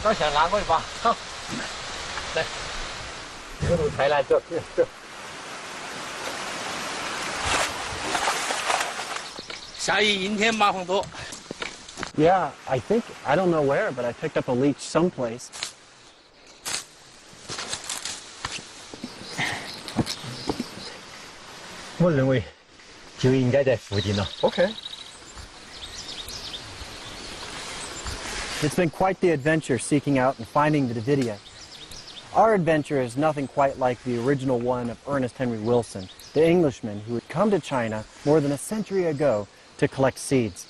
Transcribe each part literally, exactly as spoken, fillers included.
把线拉过去吧。好，来，这路太难走，走。下雨阴天麻烦多。 Yeah, I think I don't know where, but I picked up a leech someplace. 我认为就应该在附近了。 Okay. It's been quite the adventure seeking out and finding the Davidia. Our adventure is nothing quite like the original one of Ernest Henry Wilson, the Englishman who had come to China more than a century ago to collect seeds.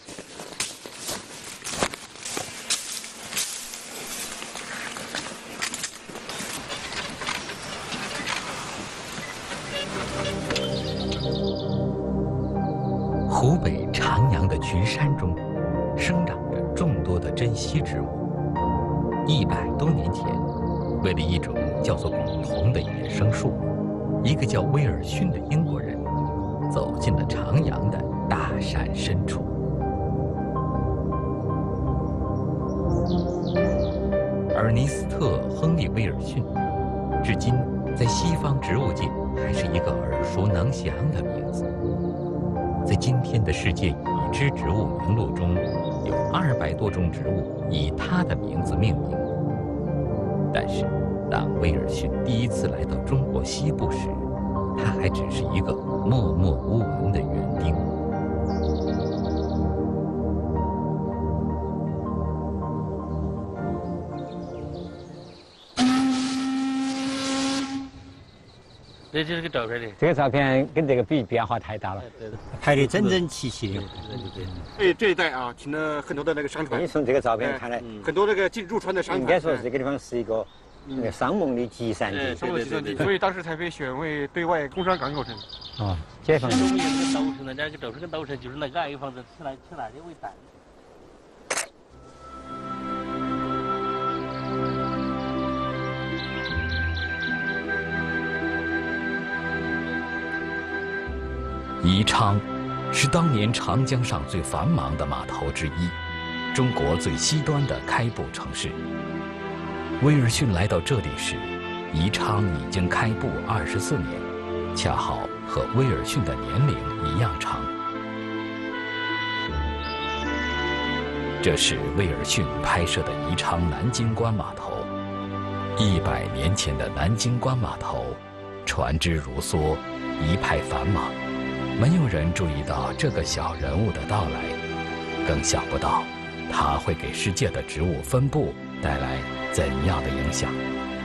湖北长阳的群山中，生长着众多的珍稀植物。一百多年前，为了一种叫做古桐的野生树，一个叫威尔逊的英国人，走进了长阳的大山深处。而尼斯特·亨利·威尔逊，至今在西方植物界还是一个耳熟能详的名字。在今天的世界已知植物名录中，有二百多种植物以他的名字命名。但是，当威尔逊第一次来到中国西部时，他还只是一个默默无闻的园丁。 这就是个照片的。 这个照片跟这个比变化太大了，拍的整整齐齐的。 对对对。 这这一带啊，停了很多的那个商船。 你从这个照片看来， 很多那个进入船的商船。 应该说这个地方是一个那个商梦的集散地。 商梦集散地，所以当时才被选为对外工商港口城。 哦，解放。 我们有个岛城，那个岛城跟岛城就是那个矮房子，起来起那里为单。 宜昌是当年长江上最繁忙的码头之一，中国最西端的开埠城市。威尔逊来到这里时，宜昌已经开埠二十四年，恰好和威尔逊的年龄一样长。这是威尔逊拍摄的宜昌南京关码头。一百年前的南京关码头，船只如梭，一派繁忙。没有人注意到这个小人物的到来，更想不到他会给世界的植物分布带来怎样的影响。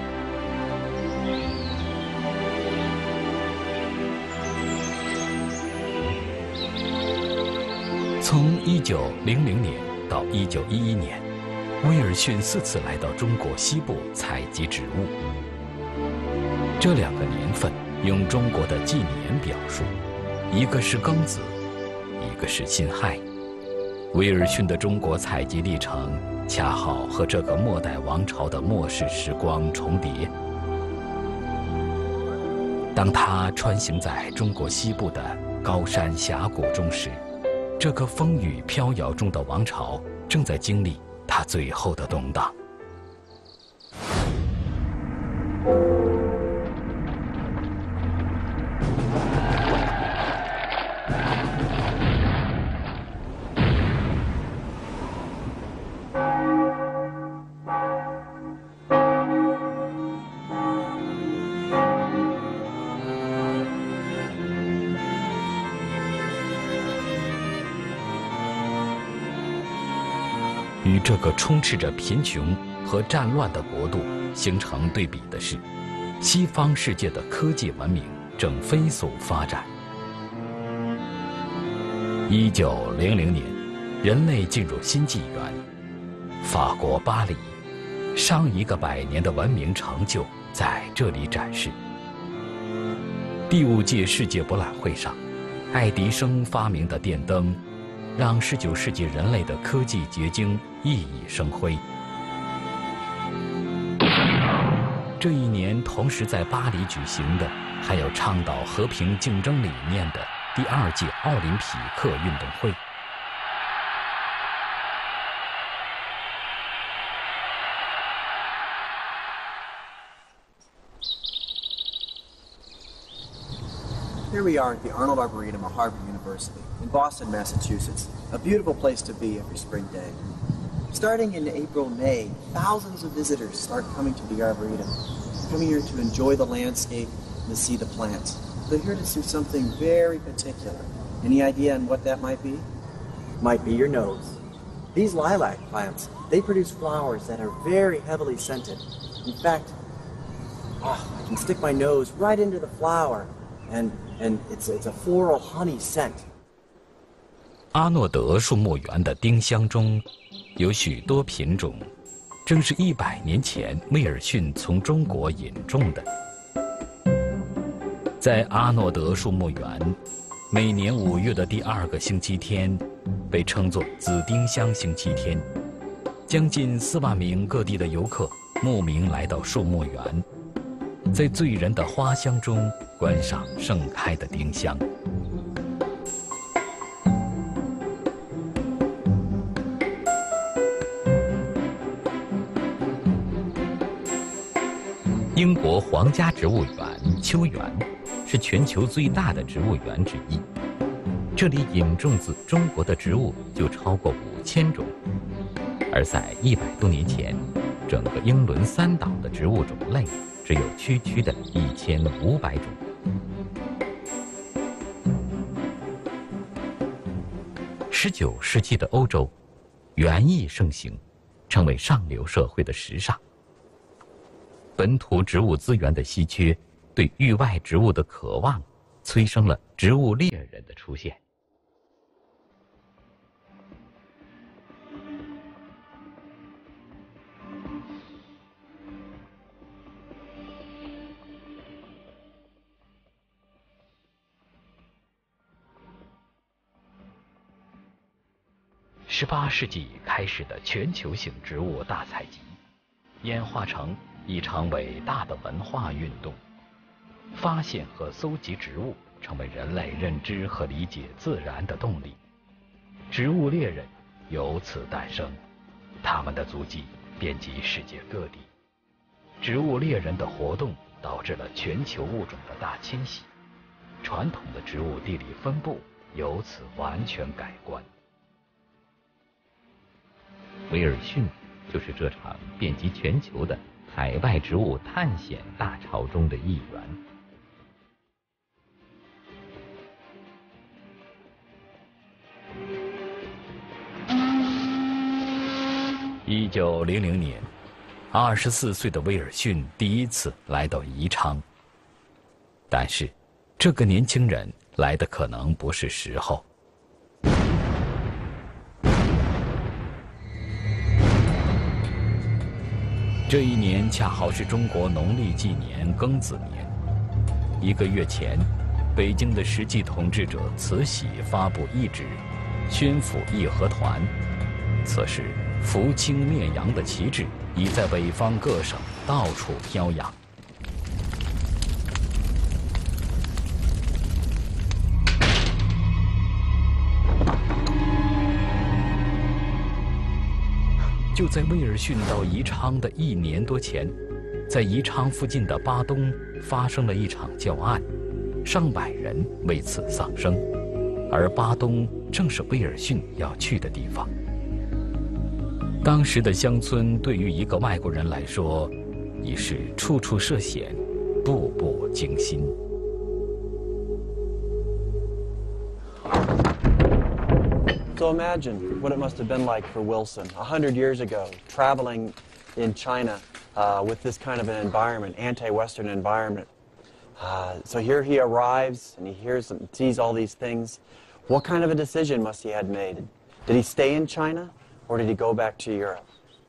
从一九零零年到一九一一年，威尔逊四次来到中国西部采集植物。这两个年份用中国的纪年表述。一个是庚子，一个是辛亥。威尔逊的中国采集历程恰好和这个末代王朝的末世时光重叠。当他穿行在中国西部的高山峡谷中时，这个风雨飘摇中的王朝正在经历它最后的动荡。与这个充斥着贫穷和战乱的国度形成对比的是，西方世界的科技文明正飞速发展。一九零零年，人类进入新纪元，法国巴黎，上一个百年的文明成就在这里展示。第五届世界博览会上，爱迪生发明的电灯，让十九世纪人类的科技结晶熠熠生辉。这一年同时在巴黎举行的，还有倡导和平竞争理念的第二届奥林匹克运动会。 Here we are at the Arnold Arboretum of Harvard University in Boston, Massachusetts, a beautiful place to be every spring day. Starting in April, May, thousands of visitors start coming to the Arboretum, coming here to enjoy the landscape and to see the plants. They're here to do something very particular. Any idea on what that might be? Might be your nose. These lilac plants, they produce flowers that are very heavily scented. In fact, oh, I can stick my nose right into the flower, and and it's it's a floral honey scent. 阿诺德树木园的丁香中有许多品种，正是一百年前威尔逊从中国引种的。在阿诺德树木园，每年五月的第二个星期天被称作紫丁香星期天，将近四万名各地的游客慕名来到树木园，在醉人的花香中观赏盛开的丁香。英国皇家植物园秋园是全球最大的植物园之一，这里引种自中国的植物就超过五千种，而在一百多年前，整个英伦三岛的植物种类只有区区的一千五百种。十九世纪的欧洲，园艺盛行，成为上流社会的时尚。本土植物资源的稀缺，对域外植物的渴望，催生了植物猎人的出现。十八世纪开始的全球性植物大采集，演化成一场伟大的文化运动，发现和搜集植物成为人类认知和理解自然的动力。植物猎人由此诞生，他们的足迹遍及世界各地。植物猎人的活动导致了全球物种的大迁徙，传统的植物地理分布由此完全改观。威尔逊就是这场遍及全球的海外植物探险大潮中的一员。一九零零年，二十四岁的威尔逊第一次来到宜昌，但是这个年轻人来的可能不是时候。这一年恰好是中国农历纪年庚子年。一个月前，北京的实际统治者慈禧发布懿旨，宣抚义和团。此时，扶清灭洋的旗帜已在北方各省到处飘扬。就在威尔逊到宜昌的一年多前，在宜昌附近的巴东发生了一场教案，上百人为此丧生，而巴东正是威尔逊要去的地方。当时的乡村对于一个外国人来说，已是处处涉险，步步惊心。 So imagine what it must have been like for Wilson a hundred years ago, traveling in China uh, with this kind of an environment, anti-Western environment. Uh, so here he arrives and he hears and sees all these things. What kind of a decision must he have made? Did he stay in China or did he go back to Europe?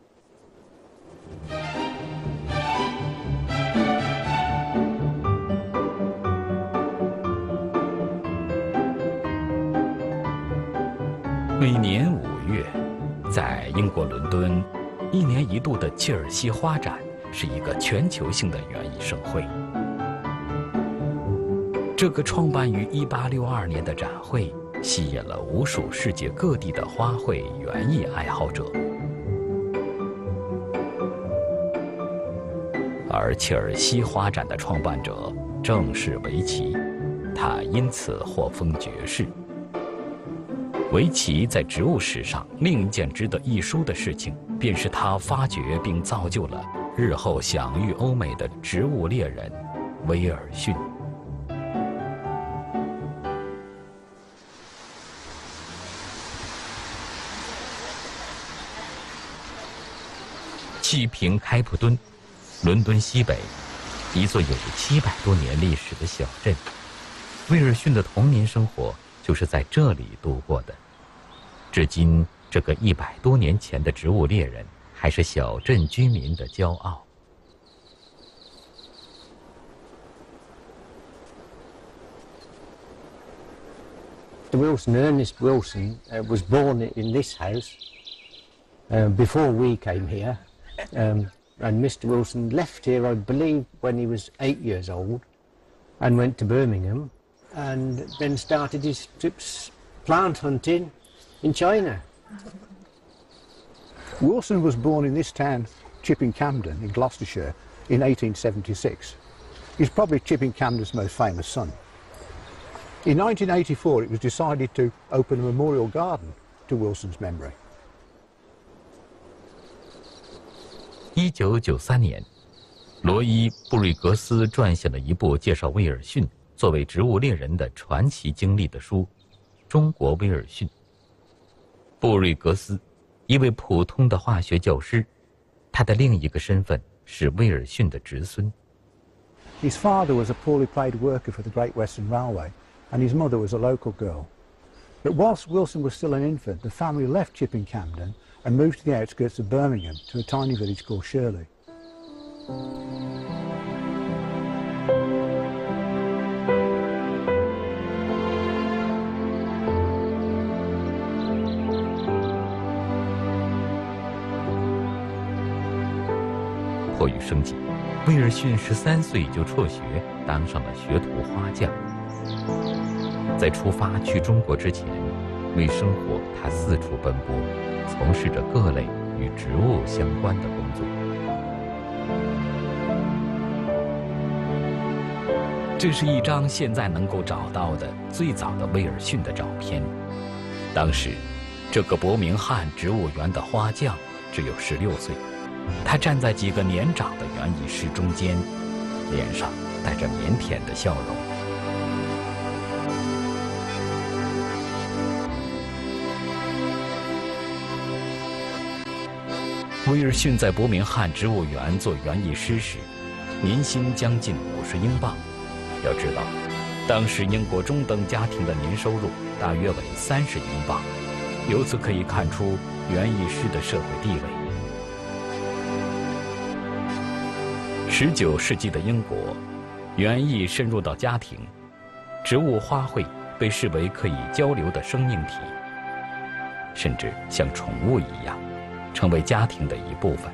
每年五月，在英国伦敦，一年一度的切尔西花展是一个全球性的园艺盛会。这个创办于一八六二年的展会，吸引了无数世界各地的花卉园艺爱好者。而切尔西花展的创办者正是维奇， 他因此获封爵士。维奇在植物史上另一件值得一书的事情，便是他发掘并造就了日后享誉欧美的植物猎人威尔逊。气平开普敦，伦敦西北，一座有着七百多年历史的小镇。威尔逊的童年生活就是在这里度过的。至今，这个一百多年前的植物猎人还是小镇居民的骄傲。 Wilson, Ernest Wilson, uh, was born in this house uh, before we came here. Um, and Mister Wilson left here, I believe, when he was eight years old and went to Birmingham and then started his trips plant hunting in China. Wilson was born in this town, Chipping Campden, in Gloucestershire, in eighteen seventy-six. He's probably Chipping Campden's most famous son. In nineteen eighty-four, it was decided to open a memorial garden to Wilson's memory. 一九九三年，罗伊·布瑞格斯撰写了一部介绍威尔逊作为植物猎人的传奇经历的书《中国威尔逊》。布瑞格斯，一位普通的化学教师，他的另一个身份是威尔逊的侄孙。 His father was a poorly paid worker for the Great Western Railway, and his mother was a local girl. But whilst Wilson was still an infant, the family left Chipping Campden and moved to the outskirts of Birmingham to a tiny village called Shirley. 迫于生计，威尔逊十三岁就辍学，当上了学徒花匠。在出发去中国之前，为生活他四处奔波，从事着各类与植物相关的工作。这是一张现在能够找到的最早的威尔逊的照片。当时，这个伯明翰植物园的花匠只有十六岁，他站在几个年长的园艺师中间，脸上带着腼腆的笑容。威尔逊在伯明翰植物园做园艺师时，年薪将近五十英镑。要知道，当时英国中等家庭的年收入大约为三十英镑，由此可以看出园艺师的社会地位。十九世纪的英国，园艺深入到家庭，植物花卉被视为可以交流的生命体，甚至像宠物一样，成为家庭的一部分。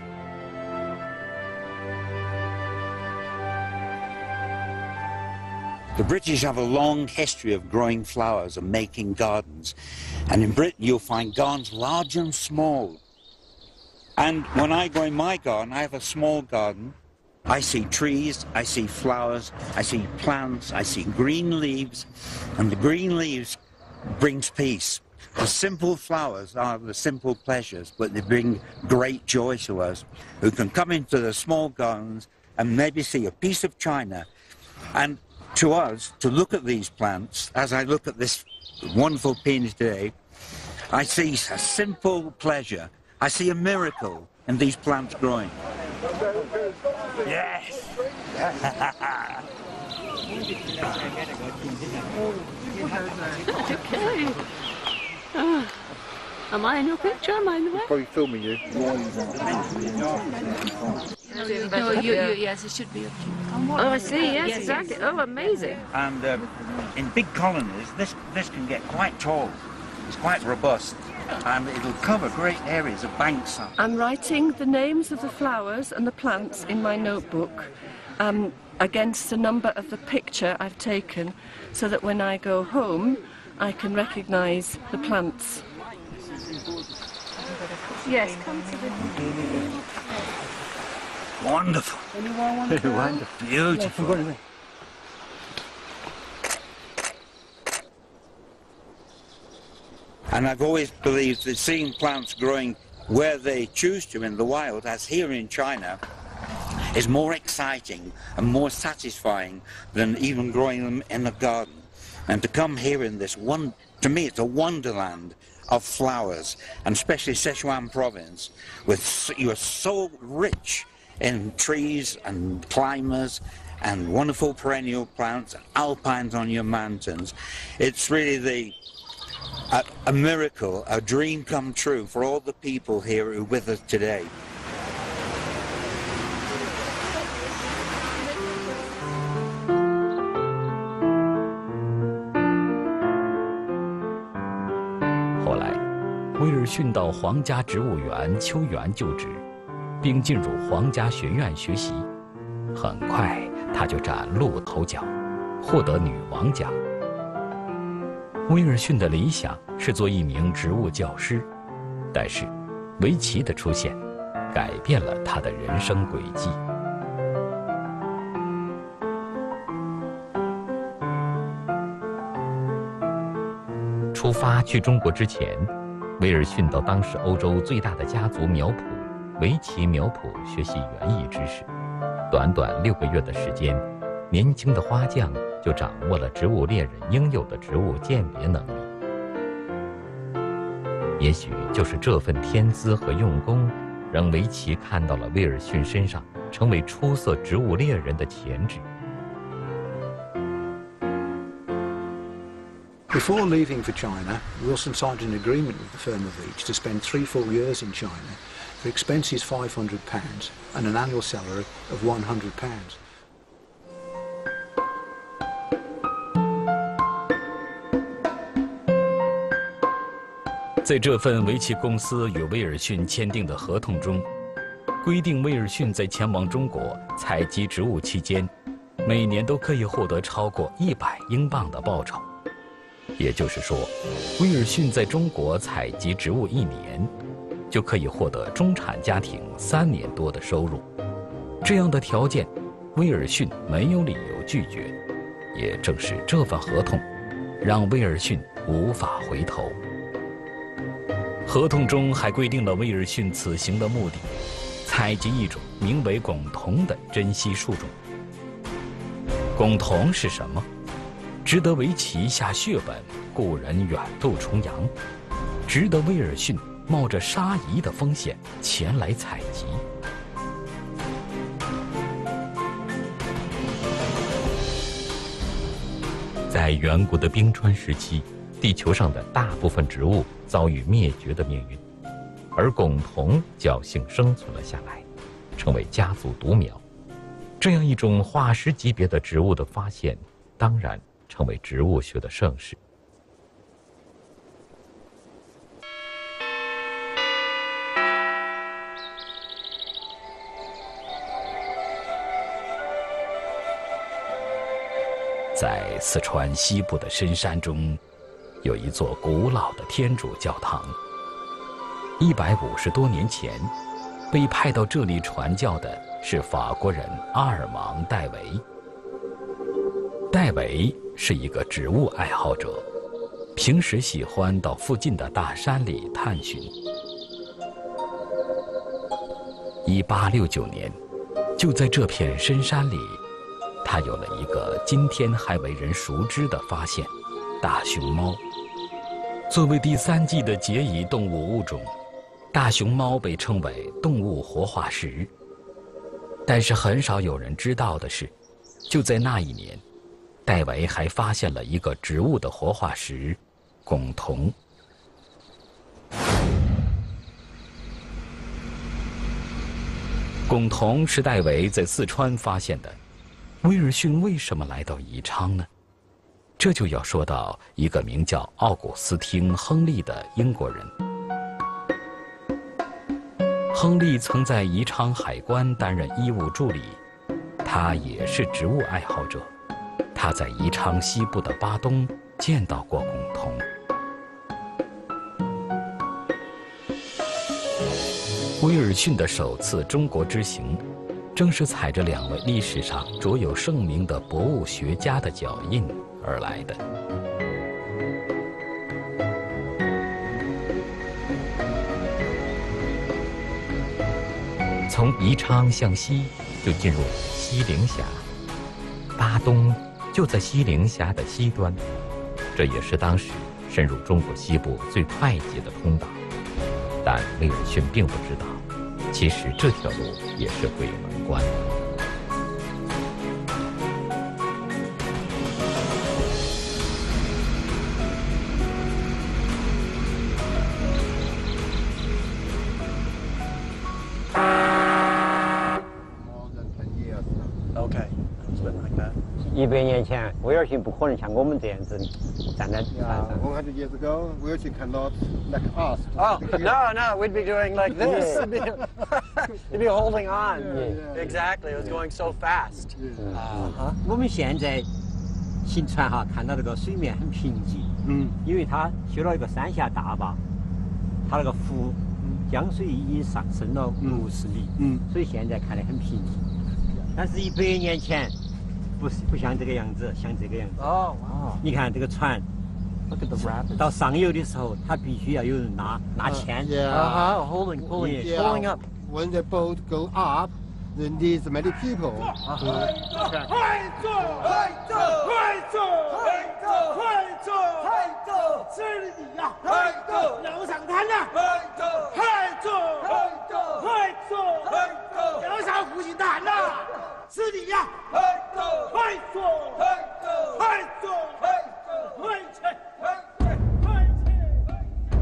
The British have a long history of growing flowers and making gardens. And in Britain, you'll find gardens large and small. And when I go in my garden, I have a small garden. I see trees, I see flowers, I see plants, I see green leaves. And the green leaves brings peace. The simple flowers are the simple pleasures, but they bring great joy to us, who can come into the small gardens and maybe see a piece of china. And to us, to look at these plants, as I look at this wonderful peony today, I see a simple pleasure. I see a miracle in these plants growing. Yes! Okay. Uh, am I in your picture? Am I in the way? Probably filming you. No, you, you, yes, it should be. Oh, I see. Yes, exactly. Oh, amazing. And um, in big colonies, this, this can get quite tall. It's quite robust. And it'll cover great areas of banks. I'm writing the names of the flowers and the plants in my notebook um, against the number of the picture I've taken, so that when I go home, I can recognise the plants. Yes, come to the... Wonderful. Wonderful. Beautiful. And I've always believed that seeing plants growing where they choose to in the wild, as here in China, is more exciting and more satisfying than even growing them in a garden. And to come here in this one, to me, it's a wonderland of flowers, and especially Sichuan province, with you are so rich in trees and climbers and wonderful perennial plants, alpines on your mountains. It's really the a, a miracle, a dream come true for all the people here who are with us today. 后来，威尔逊到皇家植物园秋园就职，并进入皇家学院学习。很快，他就崭露头角，获得女王奖。威尔逊的理想是做一名植物教师，但是围棋的出现改变了他的人生轨迹。 出发去中国之前，威尔逊到当时欧洲最大的家族苗圃围棋苗圃学习园艺知识。短短六个月的时间，年轻的花匠就掌握了植物猎人应有的植物鉴别能力。也许就是这份天资和用功，让围棋看到了威尔逊身上成为出色植物猎人的潜质。 Before leaving for China, Wilson signed an agreement with the firm of Veitch to spend three full years in China for expenses five hundred pounds and an annual salary of one hundred pounds. 在这份围棋公司与威尔逊签订的合同中，规定威尔逊在前往中国采集植物期间，每年都可以获得超过一百英镑的报酬。 也就是说，威尔逊在中国采集植物一年，就可以获得中产家庭三年多的收入。这样的条件，威尔逊没有理由拒绝。也正是这份合同，让威尔逊无法回头。合同中还规定了威尔逊此行的目的：采集一种名为汞桐的珍稀树种。汞桐是什么？ 值得围棋下血本，故人远渡重洋，值得威尔逊冒着杀夷的风险前来采集。 在远古的冰川时期，地球上的大部分植物遭遇灭绝的命运，而汞桐侥幸生存了下来，成为家族独苗。这样一种化石级别的植物的发现，当然 成为植物学的盛事。 在四川西部的深山中，有一座古老的天主教堂。一百五十多年前，被派到这里传教的是法国人阿尔芒·戴维。戴维 是一个植物爱好者，平时喜欢到附近的大山里探寻。一八六九年，就在这片深山里，他有了一个今天还为人熟知的发现——大熊猫。作为第三纪的孑遗动物物种，大熊猫被称为动物活化石。但是很少有人知道的是，就在那一年， 戴维还发现了一个植物的活化石——汞桐。汞桐是戴维在四川发现的。威尔逊为什么来到宜昌呢？这就要说到一个名叫奥古斯汀·亨利的英国人。亨利曾在宜昌海关担任医务助理，他也是植物爱好者。 他在宜昌西部的巴东见到过汞桐。威尔逊的首次中国之行，正是踩着两位历史上卓有盛名的博物学家的脚印而来的。 从宜昌向西就进入西陵峡，巴东就在西陵峡的西端，这也是当时深入中国西部最快捷的通道。但威尔逊并不知道，其实这条路也是鬼门关。 一百年前，威尔逊不可能像我们这样子站在船上。 one hundred years ago, Wilson cannot like us. Oh, no, no, we'd be doing like this. You'd be, you'd be holding on. Yeah. Exactly, it was going so fast. Uh-huh. 我们现在行船哈，看到这个水面很平静，嗯，因为它修了一个三峡大坝，它那个湖江水已上升了六十米，嗯，所以现在看得很平静。但是，一百年前。不是不像这个样子，像这个样子。 哦，哇！ 你看这个船，到上游的时候，它必须要有人拉拉牵。 啊 ，holding, pulling, pulling up. When the boat go up, then needs many people. 快走！快走！快走！快走！快走！快走！是你呀！快走！要上滩了！快走！快走！快走！快走！快走！要上湖心潭了！是你呀！快走！快走！快走！快走！快走！快去！快去！快去！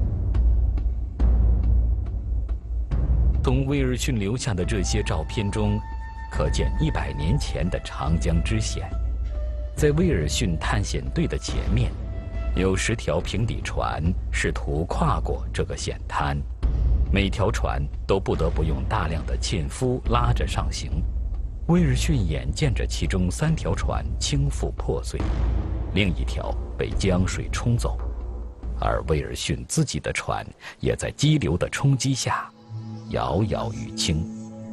从威尔逊留下的这些照片中，可见一百年前的长江之险。在威尔逊探险队的前面，有十条平底船试图跨过这个险滩，每条船都不得不用大量的纤夫拉着上行。威尔逊眼见着其中三条船倾覆破碎，另一条被江水冲走，而威尔逊自己的船也在激流的冲击下摇摇欲倾。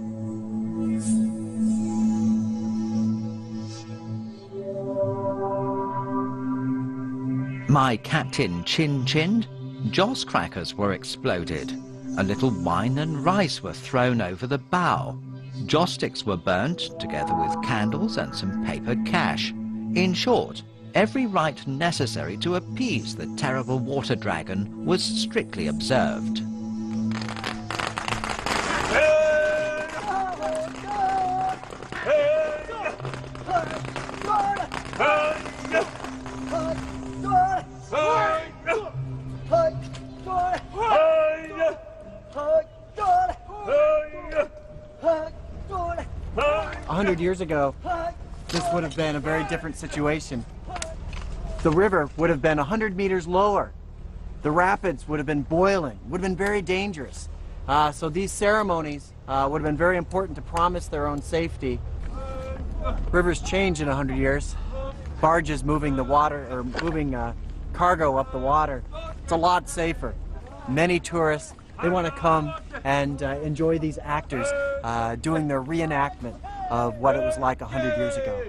My captain chin-chinned, joss crackers were exploded, a little wine and rice were thrown over the bow. Joss sticks were burnt, together with candles and some papered cash. In short, every rite necessary to appease the terrible water dragon was strictly observed. A hundred years ago, this would have been a very different situation. The river would have been a hundred meters lower. The rapids would have been boiling, would have been very dangerous. Uh, so these ceremonies uh, would have been very important to promise their own safety. Rivers change in a hundred years. Barges moving the water, or moving uh, cargo up the water. It's a lot safer. Many tourists, they want to come and uh, enjoy these actors uh, doing their reenactment of what it was like a hundred years ago.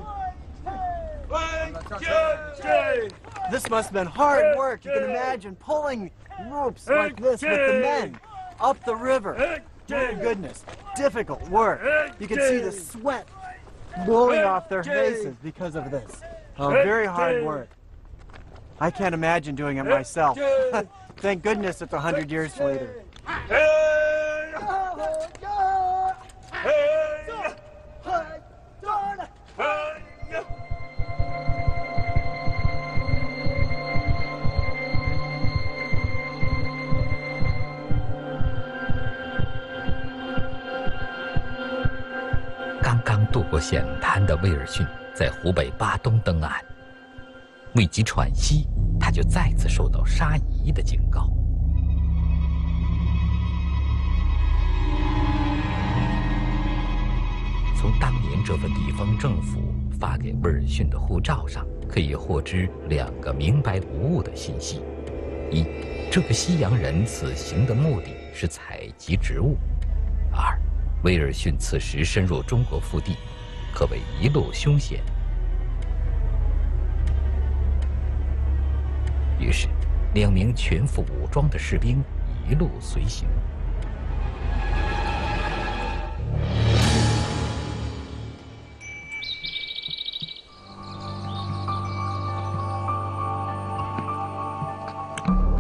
This must have been hard work. You can imagine pulling ropes like this with the men up the river. My goodness, difficult work. You can see the sweat blowing off their faces because of this. Oh, very hard work. I can't imagine doing it myself. Thank goodness it's a hundred years later. “刚刚渡过险滩的威尔逊在湖北巴东登岸，未及喘息，他就再次受到沙夷的警告。从当年这份地方政府发给威尔逊的护照上，可以获知两个明白无误的信息：一，这个西洋人此行的目的是采集植物；二，威尔逊此时深入中国腹地，可谓一路凶险。于是，两名全副武装的士兵一路随行。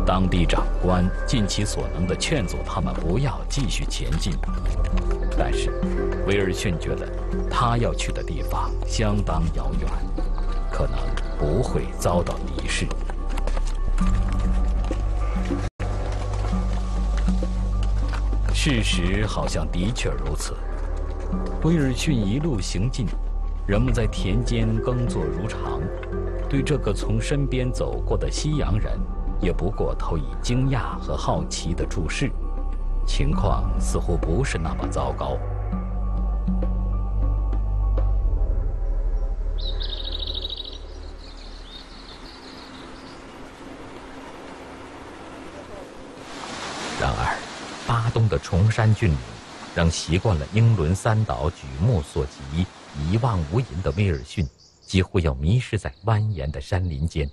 当地长官尽其所能地劝阻他们不要继续前进，但是威尔逊觉得他要去的地方相当遥远，可能不会遭到敌视。事实好像的确如此。威尔逊一路行进，人们在田间耕作如常，对这个从身边走过的西洋人，也不过投以惊讶和好奇的注视。情况似乎不是那么糟糕。然而，巴东的崇山峻岭让习惯了英伦三岛举目所及、一望无垠的威尔逊，几乎要迷失在蜿蜒的山林间。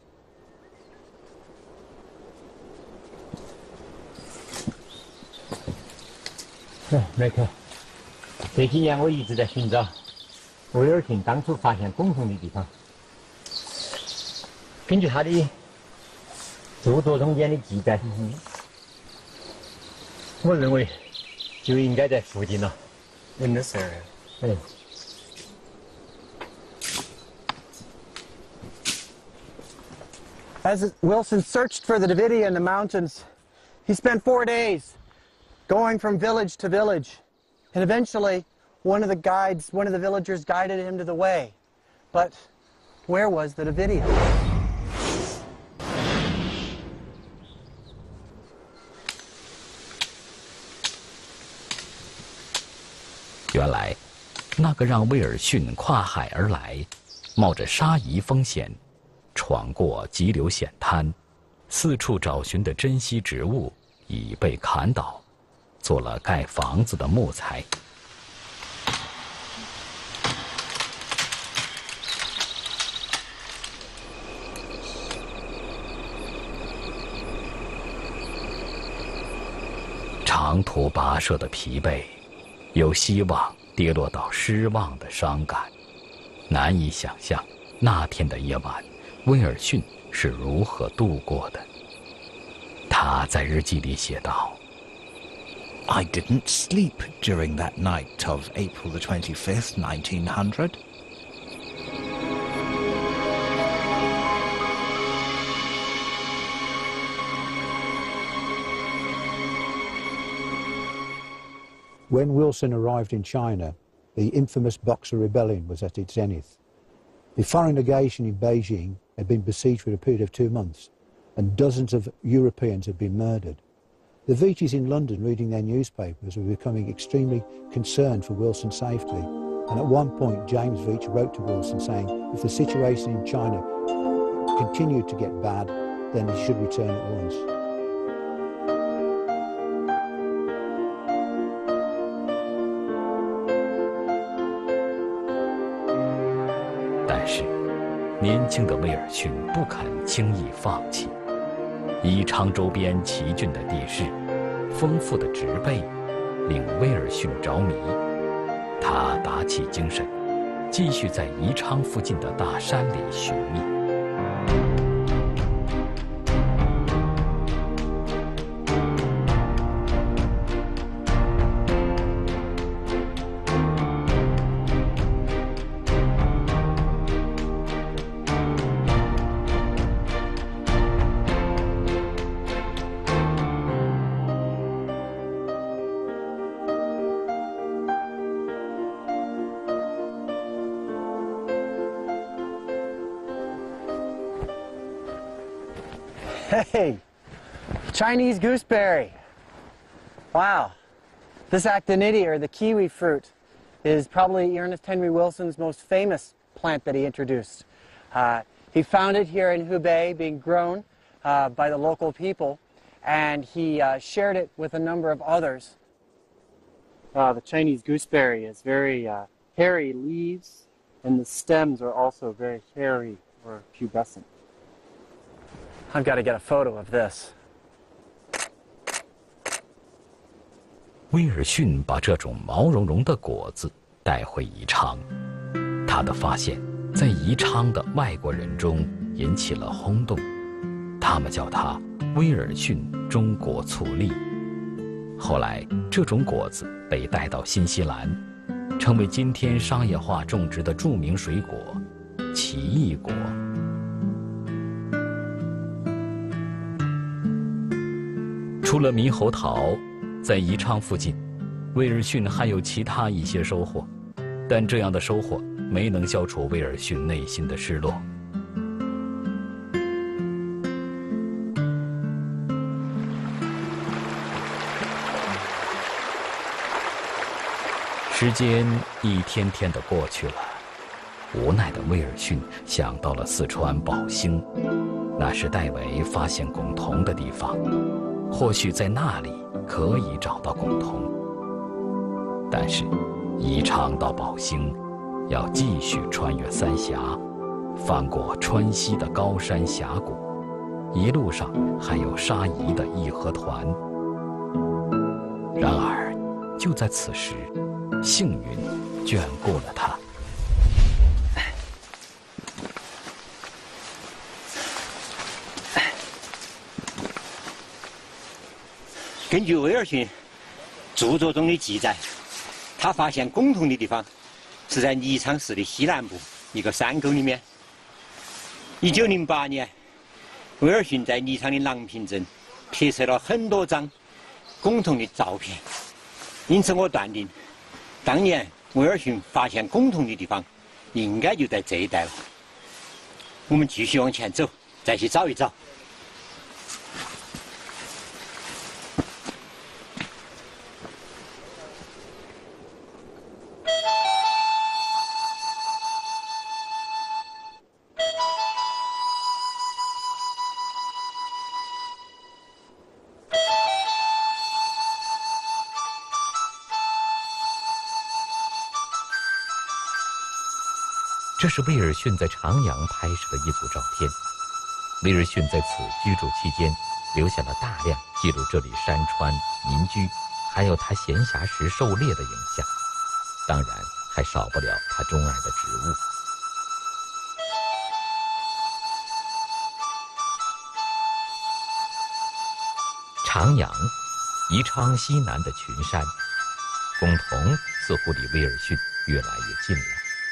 哎，麦克，这几年我一直在寻找威尔逊当初发现拱棚的地方。根据他的著作中间的记载，嗯、我认为就应该在附近了。 In this area. 对。 As Wilson searched for the Davidia in the mountains, he spent four days going from village to village. And eventually, one of the guides, one of the villagers guided him to the way. But where was the Davidia? 原来，那个让威尔逊跨海而来，冒着杀夷风险，闯过急流险滩，四处找寻的珍稀植物已被砍倒，做了盖房子的木材。长途跋涉的疲惫，由希望跌落到失望的伤感，难以想象那天的夜晚，威尔逊是如何度过的。他在日记里写道 ：“I didn't sleep during that night of April the twenty-fifth, nineteen hundred. When Wilson arrived in China, the infamous Boxer Rebellion was at its zenith. The foreign legation in Beijing had been besieged for a period of two months, and dozens of Europeans had been murdered. The Veitchis in London reading their newspapers were becoming extremely concerned for Wilson's safety, and at one point James Veitch wrote to Wilson saying if the situation in China continued to get bad, then he should return at once. 但是，年轻的威尔逊不肯轻易放弃。宜昌周边奇峻的地势，丰富的植被，令威尔逊着迷。他打起精神，继续在宜昌附近的大山里寻觅。 Hey, Chinese gooseberry. Wow. This actinidia, or the kiwi fruit, is probably Ernest Henry Wilson's most famous plant that he introduced. Uh, he found it here in Hubei being grown uh, by the local people, and he uh, shared it with a number of others. Uh, the Chinese gooseberry has very uh, hairy leaves, and the stems are also very hairy or pubescent. I've got to get a photo of this. 威尔逊把这种毛茸茸的果子带回宜昌，他的发现在宜昌的外国人中引起了轰动，他们叫它威尔逊中国醋栗。后来，这种果子被带到新西兰，成为今天商业化种植的著名水果——奇异果。除了猕猴桃，在宜昌附近，威尔逊还有其他一些收获，但这样的收获没能消除威尔逊内心的失落。时间一天天的过去了，无奈的威尔逊想到了四川宝兴，那是戴维发现汞铜的地方，或许在那里可以找到汞铜。但是，宜昌到宝兴，要继续穿越三峡，翻过川西的高山峡谷，一路上还有沙夷的义和团。然而，就在此时，幸运眷顾了他。 根据威尔逊著作中的记载，他发现汞铜的地方是在宜昌市的西南部一个山沟里面。一九零八年，威尔逊在宜昌的郎平镇拍摄了很多张汞铜的照片，因此我断定，当年威尔逊发现汞铜的地方应该就在这一带了。我们继续往前走，再去找一找。 这是威尔逊在长阳拍摄的一组照片。威尔逊在此居住期间，留下了大量记录这里山川、民居，还有他闲暇时狩猎的影像。当然，还少不了他钟爱的植物。长阳，宜昌西南的群山，汞铜似乎离威尔逊越来越近了。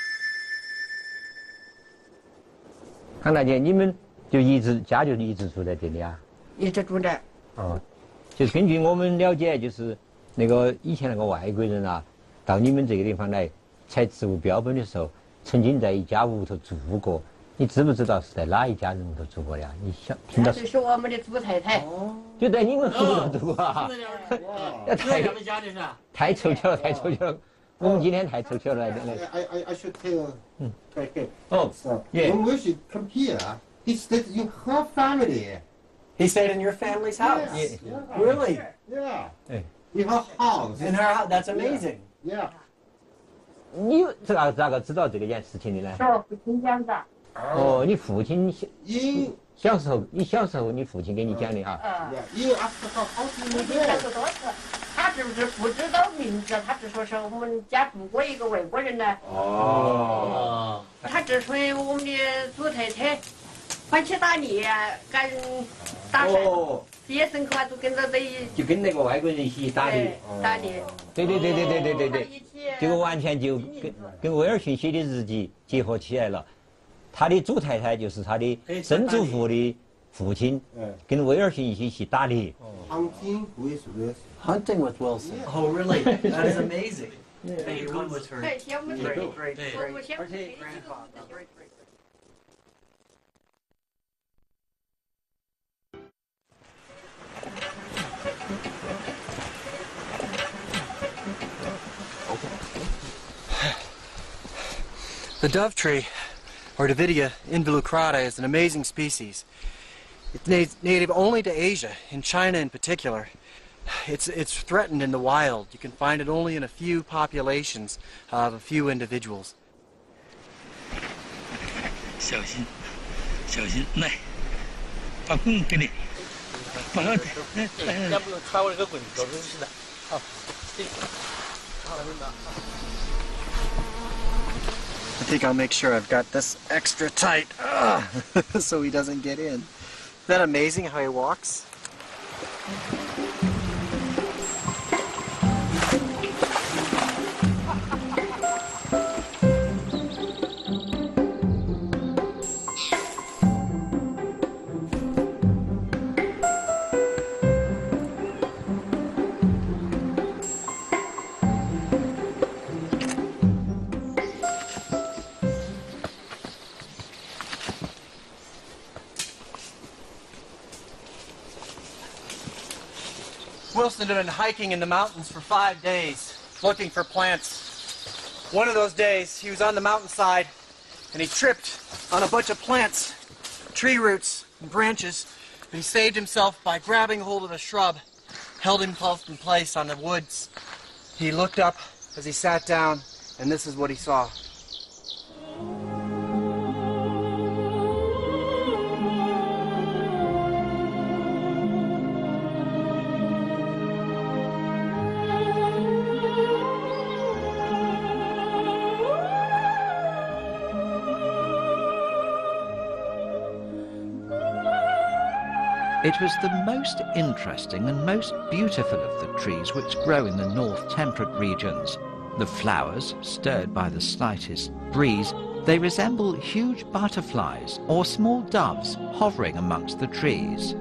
康大姐，你们就一直家就一直住在这里啊？ 一直住这儿。 哦，就是根据我们了解，就是那个以前那个外国人啊，到你们这个地方来采植物标本的时候，曾经在一家屋头住过。你知不知道是在哪一家人屋头住过的呀？你想听到？ 这是我们的祖太太。哦。 就在你们屋头住啊？ 那太他们家的是吧？ 太凑巧了，太凑巧了。我们今天太凑巧了。 I I I should tell. Okay. Oh, so yeah. When we should come here, he stayed in her family. He stayed in your family's house? Yes. Yeah. Really? Yeah. Hey. In her house. In her house? That's amazing. Yeah. 你这个咋个知道这个件事情的呢？ 是我父亲讲的。 哦，你父亲小因小时候，你小时候你父亲给你讲的哈。 嗯。 因阿是个好几年你讲过多次，他是不是不知道名字？他只说是我们家住过一个外国人呢。 哦。 他只说我们的祖太太欢喜打猎，干打山，野生客都跟着在一。 就跟那个外国人一起打猎。 打猎。 对对对对对对对对。这个完全就跟跟威尔逊写的日记结合起来了。他的祖太太就是他的曾祖父的父亲，跟威尔逊一起去打猎。 Hunting with Wilson. Hunting with Wilson. Oh, really? That is amazing. Hey, you're one with her. Great, great, great, great. Her grandfather. The dove tree, or Davidia involucrata, is an amazing species. It's na native only to Asia, in China in particular. It's, it's threatened in the wild. You can find it only in a few populations of a few individuals. 小心，小心，来，把棍给你，把它，哎，要不用穿我这个棍子，真是的。好，这，好，好。 I think I'll make sure I've got this extra tight uh, so he doesn't get in. Isn't that amazing how he walks? Wilson had been hiking in the mountains for five days, looking for plants. One of those days, he was on the mountainside, and he tripped on a bunch of plants, tree roots and branches, but he saved himself by grabbing hold of a shrub, held himself in place on the woods. He looked up as he sat down, and this is what he saw. It was the most interesting and most beautiful of the trees which grow in the north temperate regions. The flowers, stirred by the slightest breeze, they resemble huge butterflies or small doves hovering amongst the trees.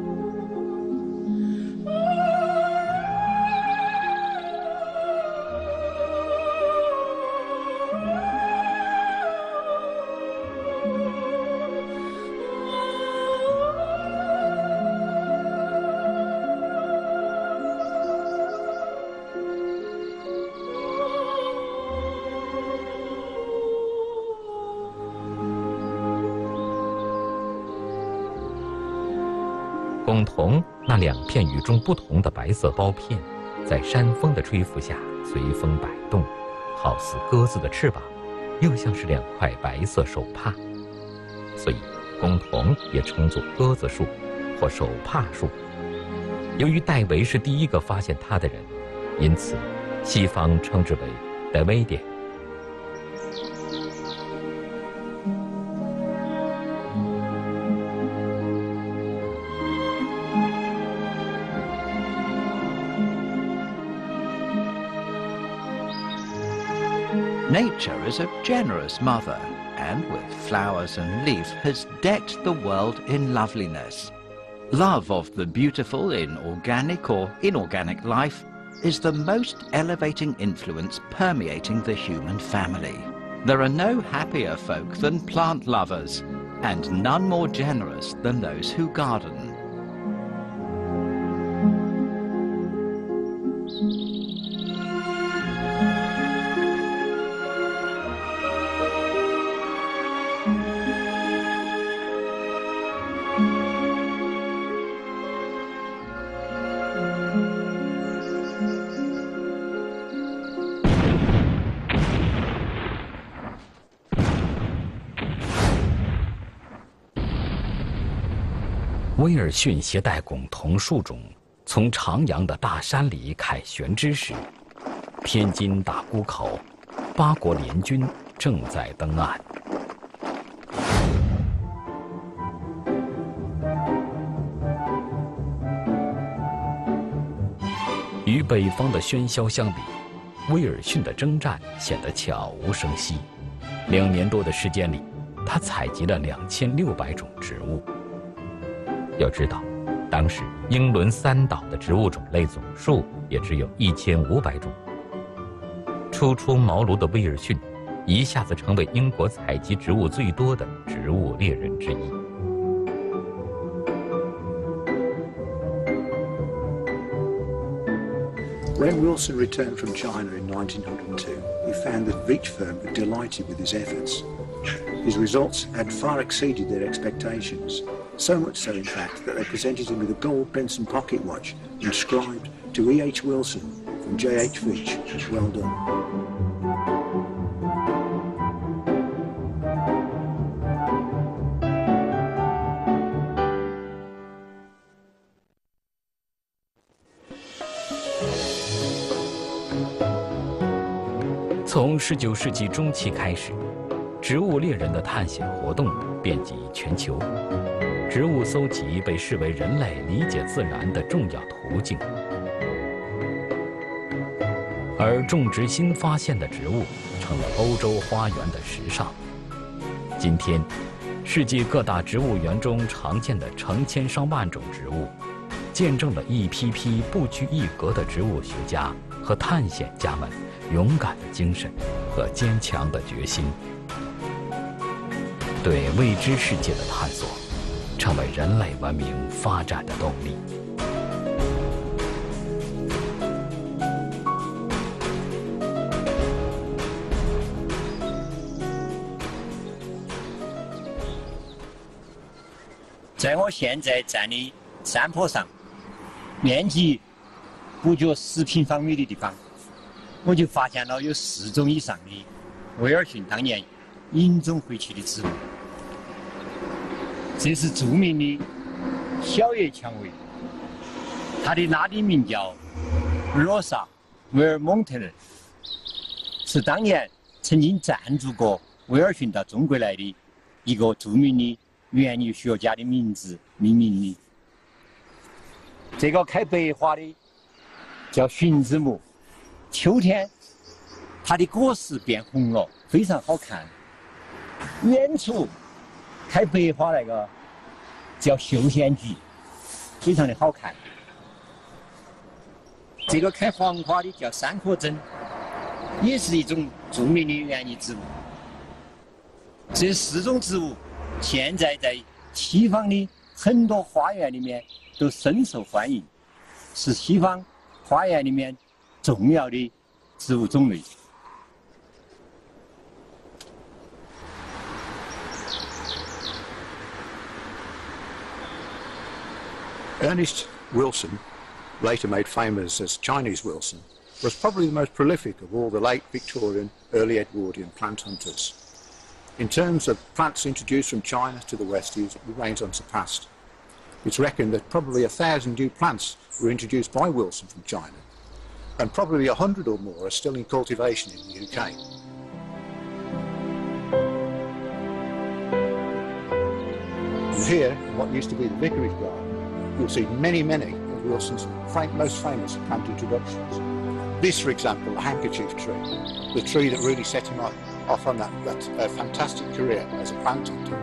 共同那两片与众不同的白色苞片，在山风的吹拂下随风摆动，好似鸽子的翅膀，又像是两块白色手帕，所以共同也称作鸽子树或手帕树。由于戴维是第一个发现它的人，因此西方称之为戴维典。 Nature is a generous mother, and with flowers and leaf has decked the world in loveliness. Love of the beautiful in organic or inorganic life is the most elevating influence permeating the human family. There are no happier folk than plant lovers, and none more generous than those who garden. 威尔逊携带珙桐树种从长阳的大山里凯旋之时，天津大沽口，八国联军正在登岸。与北方的喧嚣相比，威尔逊的征战显得悄无声息。两年多的时间里，他采集了两千六百种植物。要知道，当时英伦三岛的植物种类总数也只有一千五百种。初出茅庐的威尔逊，一下子成为英国采集植物最多的植物猎人之一。 When Wilson returned from China in nineteen oh two, he found that Veitch firm were delighted with his efforts. His results had far exceeded their expectations, so much so in fact that they presented him with a gold Benson pocket watch inscribed to E H Wilson from J H Veitch. Well done. 《从十九世纪中期开始，植物猎人的探险活动遍及全球。 植物搜集被视为人类理解自然的重要途径，而种植新发现的植物成了欧洲花园的时尚。今天，世界各大植物园中常见的成千上万种植物，见证了一批批不拘一格的植物学家和探险家们勇敢的精神和坚强的决心。对未知世界的探索，成为人类文明发展的动力。 在我现在站的山坡上，面积不足十平方米的地方，我就发现了有四种以上的威尔逊当年引种回去的植物。这是著名的小叶蔷薇，它的拉丁名叫罗萨威尔蒙特人，是当年曾经赞助过威尔逊到中国来的一个著名的园艺学家的名字命名的。这个开白花的叫寻子木，秋天它的果实变红了，非常好看。远处开白花那个叫秀贤菊，非常的好看。这个开黄花的叫三颗针，也是一种著名的园艺植物。这四种植物现在在西方的很多花园里面都深受欢迎，是西方花园里面重要的植物种类。 Ernest Wilson, later made famous as Chinese Wilson, was probably the most prolific of all the late Victorian, early Edwardian plant hunters. In terms of plants introduced from China to the West, he remains unsurpassed. It's reckoned that probably a thousand new plants were introduced by Wilson from China, and probably a hundred or more are still in cultivation in the U K. And here, in what used to be the Vicarage Garden, you'll see many, many of Wilson's most famous plant introductions. This, for example, the handkerchief tree, the tree that really set him up, off on that, that uh, fantastic career as a plant hunter.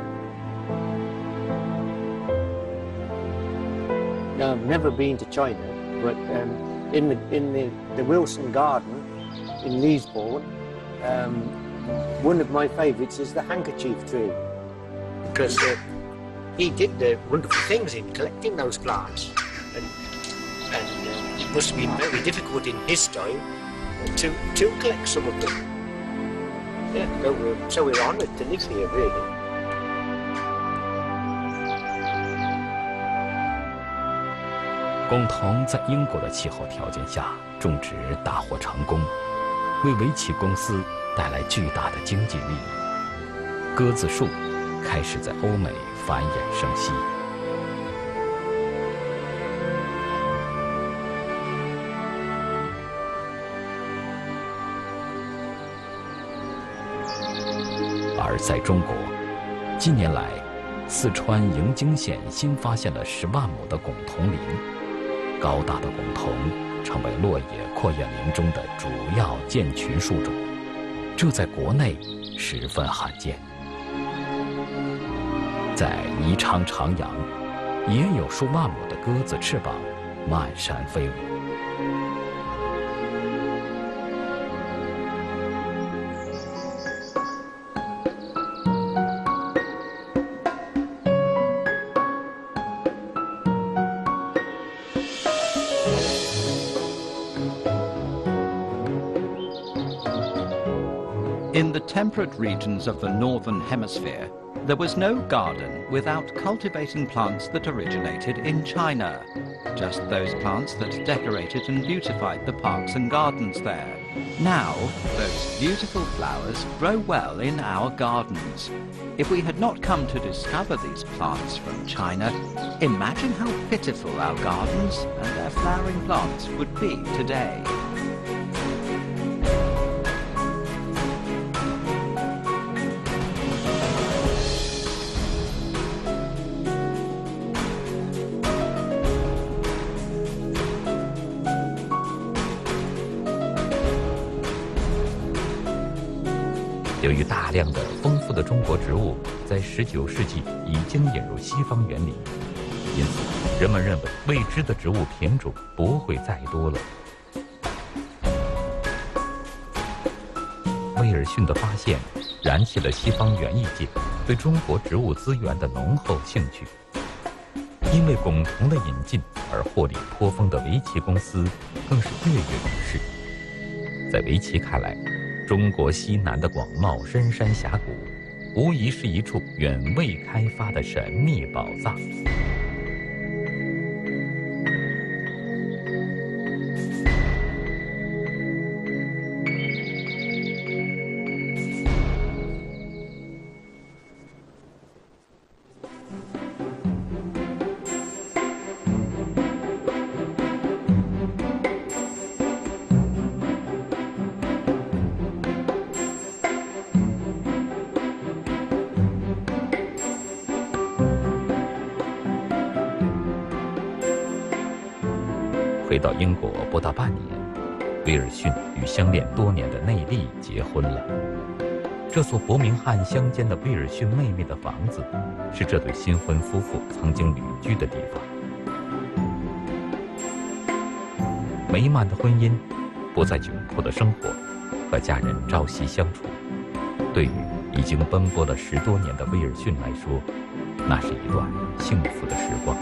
No, I've never been to China, but um, in the in the, the Wilson Garden in Lisbon, um, one of my favourites is the handkerchief tree, because uh, he did uh, wonderful things in collecting those plants, and, and uh, it must have been very difficult in his time to to collect some of them. Yeah, so we're, so we're honoured to live here, really. 龚同在英国的气候条件下种植大获成功，为围棋公司带来巨大的经济利益。鸽子树开始在欧美繁衍生息。而在中国，近年来，四川营京县新发现了十万亩的拱桐林。高大的拱桐成为落野阔叶林中的主要建群树种，这在国内十分罕见。在宜昌长阳，也有数万亩的鸽子翅膀漫山飞舞。 In the temperate regions of the Northern Hemisphere, there was no garden without cultivating plants that originated in China, just those plants that decorated and beautified the parks and gardens there. Now, those beautiful flowers grow well in our gardens. If we had not come to discover these plants from China, imagine how pitiful our gardens and their flowering plants would be today. 由于大量的丰富的中国植物在十九世纪已经引入西方园林，因此人们认为未知的植物品种不会再多了。威尔逊的发现燃起了西方园艺界对中国植物资源的浓厚兴趣。因为共同的引进而获利颇丰的围棋公司更是跃跃欲试。在围棋看来，中国西南的广袤深山峡谷无疑是一处远未开发的神秘宝藏。回到英国不到半年，威尔逊与相恋多年的内利结婚了。这座伯明翰乡间的威尔逊妹妹的房子，是这对新婚夫妇曾经旅居的地方。美满的婚姻，不再窘迫的生活，和家人朝夕相处，对于已经奔波了十多年的威尔逊来说，那是一段幸福的时光。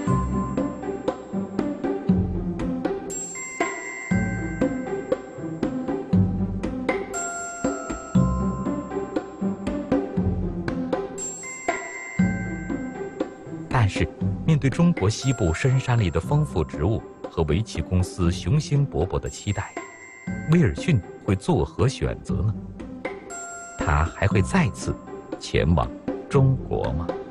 但是，面对中国西部深山里的丰富植物和围棋公司雄心勃勃的期待，威尔逊会作何选择呢？他还会再次前往中国吗？